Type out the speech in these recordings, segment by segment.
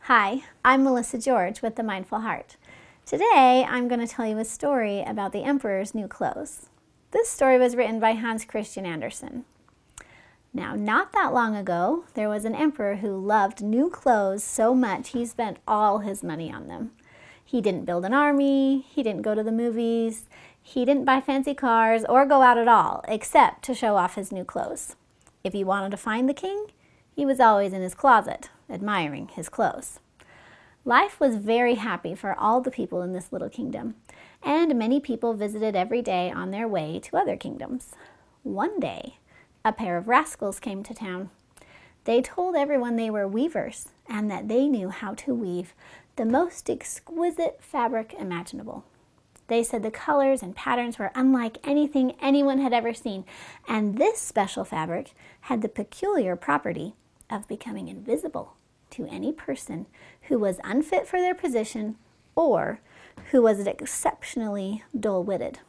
Hi, I'm Melissa George with The Mindful Heart. Today, I'm going to tell you a story about the emperor's new clothes. This story was written by Hans Christian Andersen. Now, not that long ago, there was an emperor who loved new clothes so much he spent all his money on them. He didn't build an army, he didn't go to the movies, he didn't buy fancy cars or go out at all, except to show off his new clothes. If he wanted to find the king, he was always in his closet, admiring his clothes. Life was very happy for all the people in this little kingdom, and many people visited every day on their way to other kingdoms. One day, a pair of rascals came to town. They told everyone they were weavers and that they knew how to weave the most exquisite fabric imaginable. They said the colors and patterns were unlike anything anyone had ever seen, and this special fabric had the peculiar property of becoming invisible to any person who was unfit for their position or who was exceptionally dull-witted.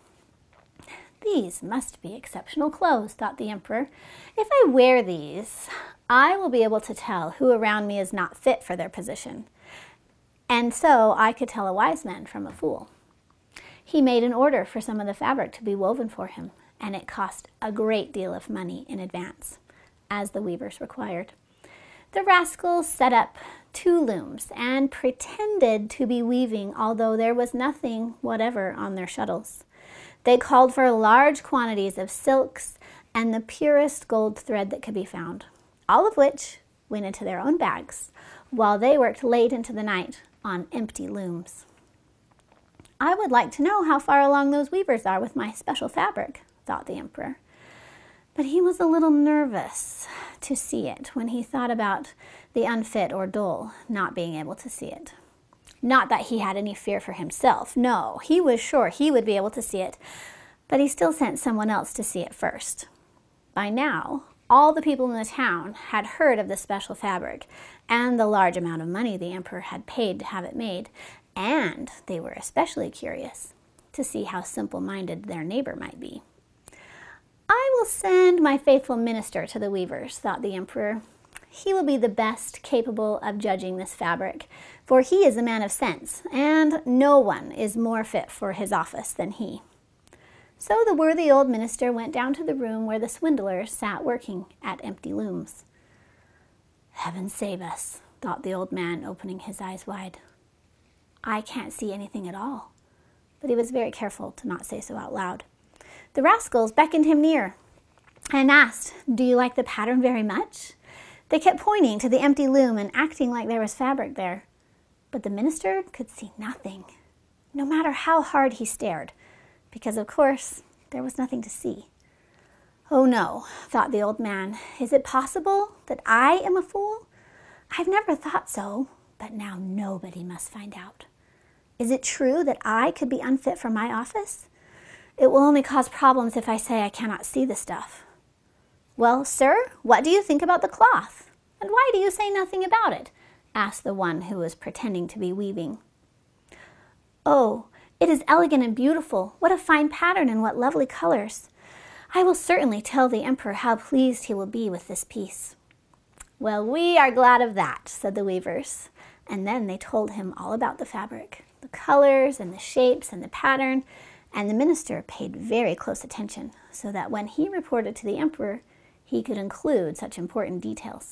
These must be exceptional clothes, thought the emperor. If I wear these, I will be able to tell who around me is not fit for their position. And so I could tell a wise man from a fool. He made an order for some of the fabric to be woven for him, and it cost a great deal of money in advance, as the weavers required. The rascals set up 2 looms and pretended to be weaving, although there was nothing whatever on their shuttles. They called for large quantities of silks and the purest gold thread that could be found, all of which went into their own bags, while they worked late into the night on empty looms. I would like to know how far along those weavers are with my special fabric, thought the emperor. But he was a little nervous to see it when he thought about the unfit or dull not being able to see it. Not that he had any fear for himself. No, he was sure he would be able to see it, but he still sent someone else to see it first. By now, all the people in the town had heard of the special fabric and the large amount of money the emperor had paid to have it made, and they were especially curious to see how simple-minded their neighbor might be. I will send my faithful minister to the weavers, thought the emperor. He will be the best capable of judging this fabric, for he is a man of sense, and no one is more fit for his office than he. So the worthy old minister went down to the room where the swindlers sat working at empty looms. Heaven save us, thought the old man, opening his eyes wide. I can't see anything at all, but he was very careful to not say so out loud. The rascals beckoned him near and asked, "Do you like the pattern very much?" They kept pointing to the empty loom and acting like there was fabric there. But the minister could see nothing, no matter how hard he stared, because, of course, there was nothing to see. Oh no, thought the old man. Is it possible that I am a fool? I've never thought so, but now nobody must find out. Is it true that I could be unfit for my office? It will only cause problems if I say I cannot see the stuff. Well, sir, what do you think about the cloth? And why do you say nothing about it? Asked the one who was pretending to be weaving. Oh, it is elegant and beautiful. What a fine pattern and what lovely colors. I will certainly tell the emperor how pleased he will be with this piece. Well, we are glad of that, said the weavers. And then they told him all about the fabric, the colors and the shapes and the pattern, and the minister paid very close attention so that when he reported to the emperor, he could include such important details.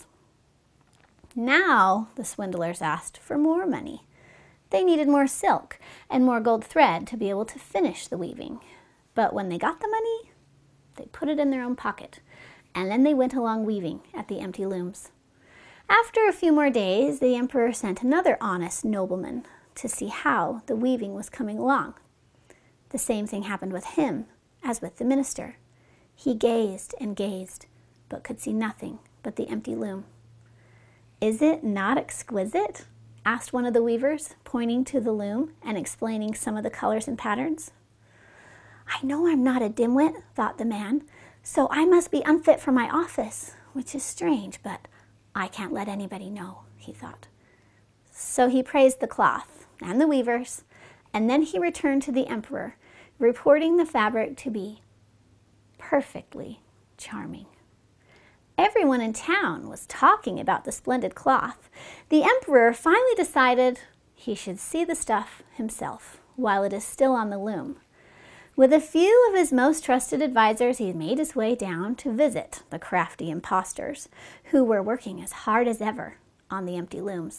Now, the swindlers asked for more money. They needed more silk and more gold thread to be able to finish the weaving. But when they got the money, they put it in their own pocket, and then they went along weaving at the empty looms. After a few more days, the emperor sent another honest nobleman to see how the weaving was coming along. The same thing happened with him as with the minister. He gazed and gazed, but could see nothing but the empty loom. Is it not exquisite? Asked one of the weavers, pointing to the loom and explaining some of the colors and patterns. I know I'm not a dimwit, thought the man, so I must be unfit for my office, which is strange, but I can't let anybody know, he thought. So he praised the cloth and the weavers, and then he returned to the emperor, reporting the fabric to be perfectly charming. Everyone in town was talking about the splendid cloth. The emperor finally decided he should see the stuff himself while it is still on the loom. With a few of his most trusted advisors, he made his way down to visit the crafty impostors who were working as hard as ever on the empty looms.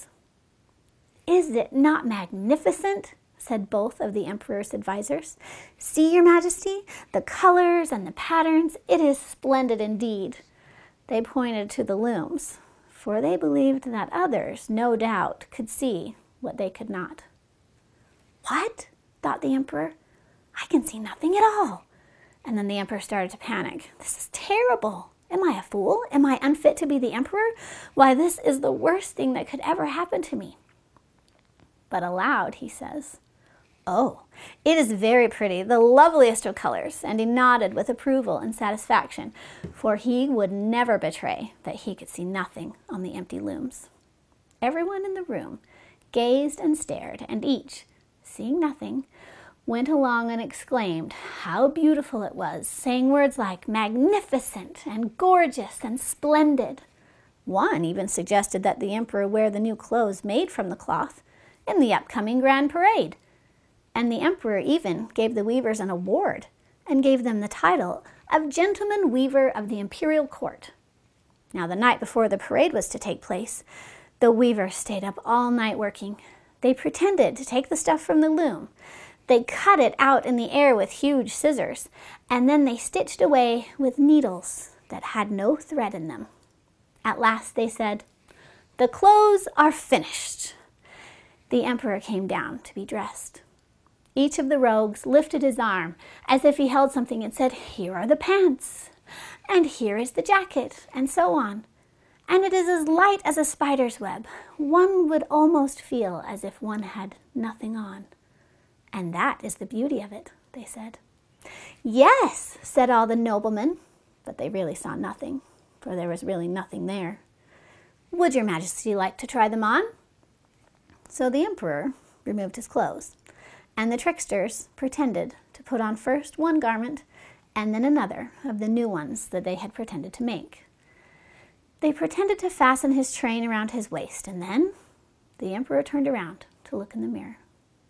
"Is it not magnificent?" said both of the emperor's advisors. "See, Your Majesty, the colors and the patterns. It is splendid indeed." They pointed to the looms, for they believed that others, no doubt, could see what they could not. "What?" thought the emperor. "I can see nothing at all." And then the emperor started to panic. "This is terrible. Am I a fool? Am I unfit to be the emperor? Why, this is the worst thing that could ever happen to me." But aloud he says, "Oh, it is very pretty, the loveliest of colors." And he nodded with approval and satisfaction, for he would never betray that he could see nothing on the empty looms. Everyone in the room gazed and stared, and each, seeing nothing, went along and exclaimed how beautiful it was, saying words like magnificent and gorgeous and splendid. One even suggested that the emperor wear the new clothes made from the cloth in the upcoming grand parade. And the emperor even gave the weavers an award and gave them the title of Gentleman Weaver of the Imperial Court. Now, the night before the parade was to take place, the weavers stayed up all night working. They pretended to take the stuff from the loom. They cut it out in the air with huge scissors, and then they stitched away with needles that had no thread in them. At last they said, "The clothes are finished." The emperor came down to be dressed. Each of the rogues lifted his arm as if he held something and said, "Here are the pants, and here is the jacket," and so on. And it is as light as a spider's web. One would almost feel as if one had nothing on. "And that is the beauty of it," they said. "Yes," said all the noblemen, but they really saw nothing, for there was really nothing there. "Would Your Majesty like to try them on?" So the emperor removed his clothes, and the tricksters pretended to put on first one garment and then another of the new ones that they had pretended to make. They pretended to fasten his train around his waist, and then the emperor turned around to look in the mirror.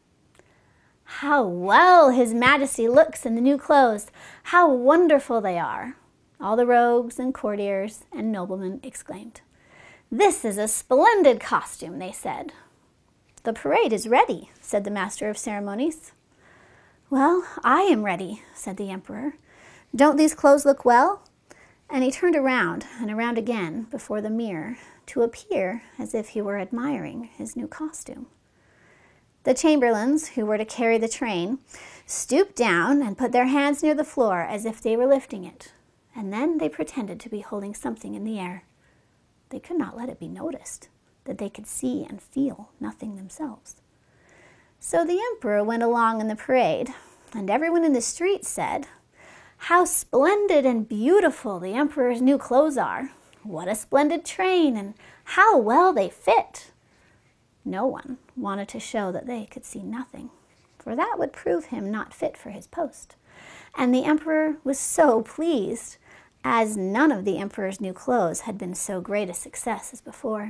"How well His Majesty looks in the new clothes! How wonderful they are!" All the rogues and courtiers and noblemen exclaimed. "This is a splendid costume," they said. "The parade is ready," said the master of ceremonies. "Well, I am ready," said the emperor. "Don't these clothes look well?" And he turned around and around again before the mirror to appear as if he were admiring his new costume. The chamberlains, who were to carry the train, stooped down and put their hands near the floor as if they were lifting it, and then they pretended to be holding something in the air. They could not let it be noticed that they could see and feel nothing themselves. So the emperor went along in the parade, and everyone in the street said, "How splendid and beautiful the emperor's new clothes are! What a splendid train, and how well they fit!" No one wanted to show that they could see nothing, for that would prove him not fit for his post. And the emperor was so pleased, as none of the emperor's new clothes had been so great a success as before.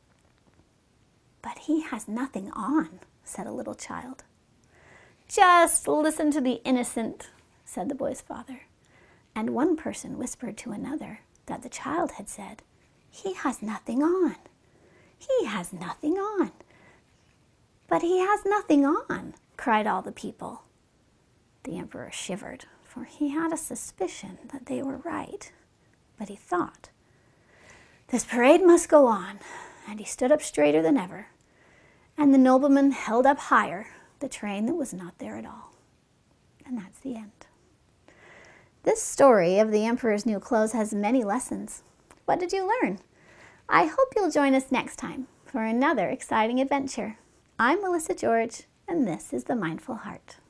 "But he has nothing on," said a little child. "Just listen to the innocent," said the boy's father. And one person whispered to another that the child had said, "He has nothing on. He has nothing on." "But he has nothing on," cried all the people. The emperor shivered, for he had a suspicion that they were right. But he thought, "This parade must go on," and he stood up straighter than ever. And the nobleman held up higher the train that was not there at all. And that's the end. This story of the emperor's new clothes has many lessons. What did you learn? I hope you'll join us next time for another exciting adventure. I'm Melissa George, and this is The Mindful Heart.